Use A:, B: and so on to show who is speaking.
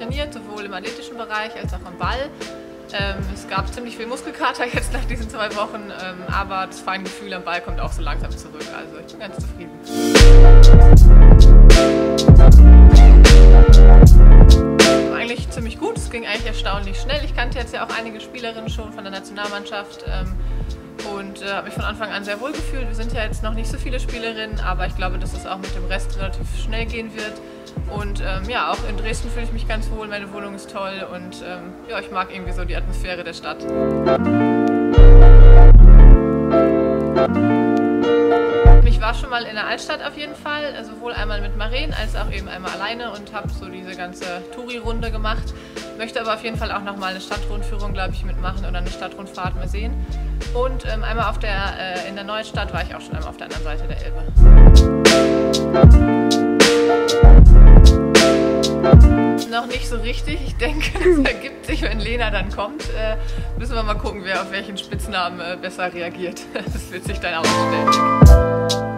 A: trainiert, sowohl im athletischen Bereich als auch am Ball. Es gab ziemlich viel Muskelkater jetzt nach diesen 2 Wochen, aber das Feingefühl am Ball kommt auch so langsam zurück. Also ich bin ganz zufrieden. Eigentlich ziemlich gut, es ging eigentlich erstaunlich schnell. Ich kannte jetzt ja auch einige Spielerinnen schon von der Nationalmannschaft und habe mich von Anfang an sehr wohl gefühlt. Wir sind ja jetzt noch nicht so viele Spielerinnen, aber ich glaube, dass es auch mit dem Rest relativ schnell gehen wird. Und ja, auch in Dresden fühle ich mich ganz wohl, meine Wohnung ist toll und ja, ich mag irgendwie so die Atmosphäre der Stadt. Ich war schon mal in der Altstadt auf jeden Fall, sowohl einmal mit Maren als auch eben einmal alleine und habe so diese ganze Touri-Runde gemacht. Möchte aber auf jeden Fall auch noch mal eine Stadtrundführung, glaube ich, mitmachen oder eine Stadtrundfahrt mal sehen. Und einmal in der Neustadt war ich auch schon einmal auf der anderen Seite der Elbe. Noch nicht so richtig. Ich denke, das ergibt sich, wenn Lena dann kommt. Müssen wir mal gucken, wer auf welchen Spitznamen besser reagiert. Das wird sich dann ausstellen.